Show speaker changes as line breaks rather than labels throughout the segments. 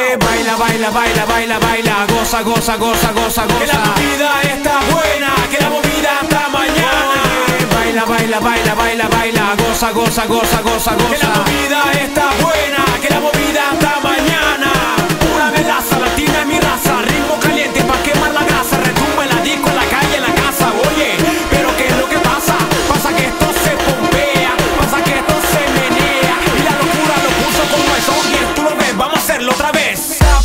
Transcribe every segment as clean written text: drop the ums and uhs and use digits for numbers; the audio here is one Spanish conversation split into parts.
baila, baila, baila, baila, baila, goza, goza, goza, goza, goza.
Que la movida está buena, que la movida está mañana.
Baila, baila, baila, baila, baila, goza, goza, goza, goza, goza.
Que la movida está buena, que la movida está mañana. Una melaza latina en mi raza, ritmo caliente pa' quemar la grasa. Retumba en la disco, en la calle, en la casa. Oye, pero ¿qué es lo que pasa? Pasa que esto se pompea, pasa que esto se menea. Y la locura lo puso como eso. Oye, tú lo ves, vamos a hacerlo otra vez.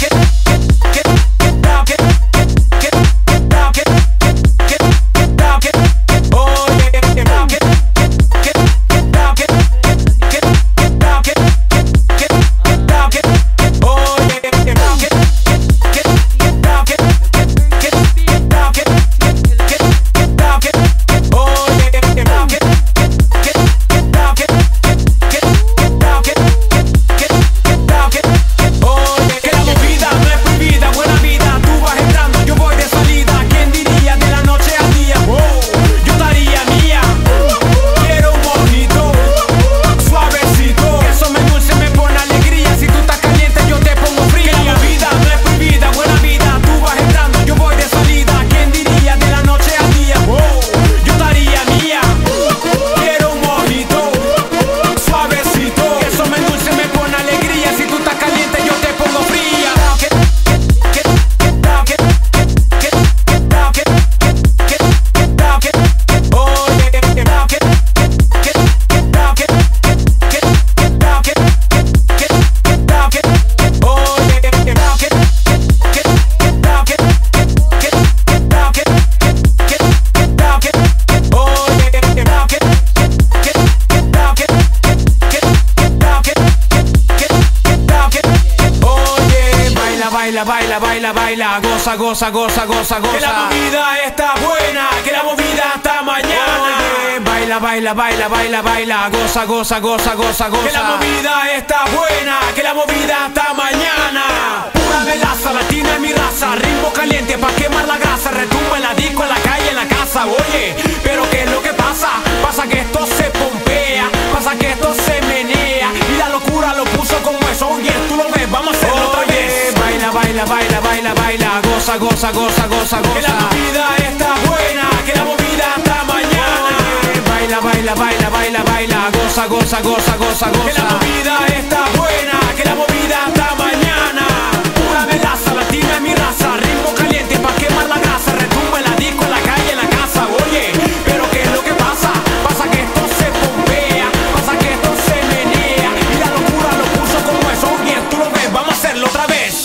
Baila, baila, baila, baila, goza, goza, goza, goza, goza.
Que la movida está buena, que la movida está mañana.
Oye, baila, baila, baila, baila, baila, goza, goza, goza, goza, goza.
Que la movida está buena, que la movida está mañana. Pura melaza latina en mi raza, ritmo caliente pa' quemar la grasa. Retumba en la disco, en la calle, en la casa. Oye, pero ¿qué es lo que pasa? Pasa que esto se pompea, pasa que esto se menea. Y la locura lo puso como eso. Oye, tú lo ves, vamos a hacerlo otra vez.
Baila, baila, baila, baila, baila, goza, goza, goza, goza, goza.
Que la movida está buena, que la movida está mañana.
Baila, baila, baila, baila, baila, goza, goza, goza, goza, goza.
Que la movida está buena, que la movida está mañana. Una melaza latina en mi raza, ritmo caliente pa' quemar la grasa. Retumba en la disco, en la calle, en la casa. Oye, pero ¿qué es lo que pasa? Pasa que esto se pompea, pasa que esto se menea. Y la locura lo puso como eso. Oye, tú lo ves, vamos a hacerlo otra vez.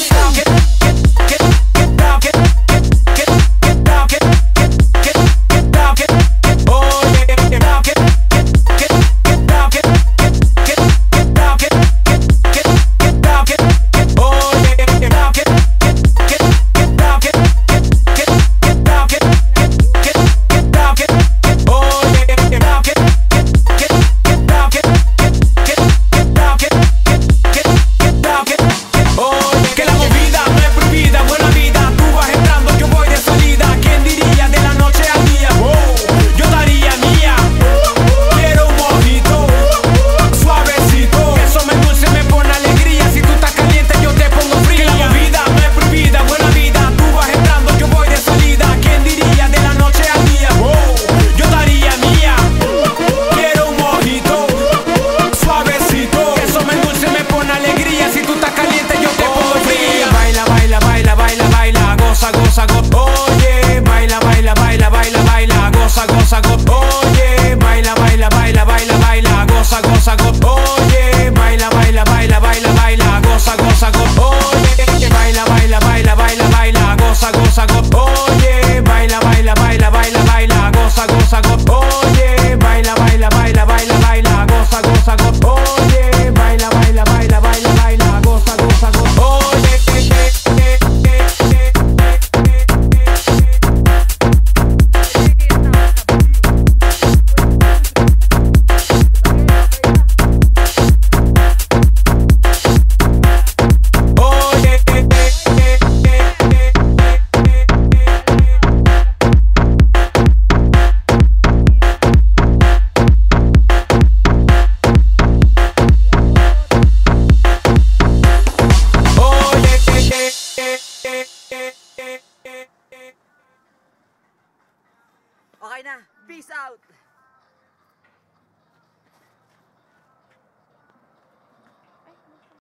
na. Peace out.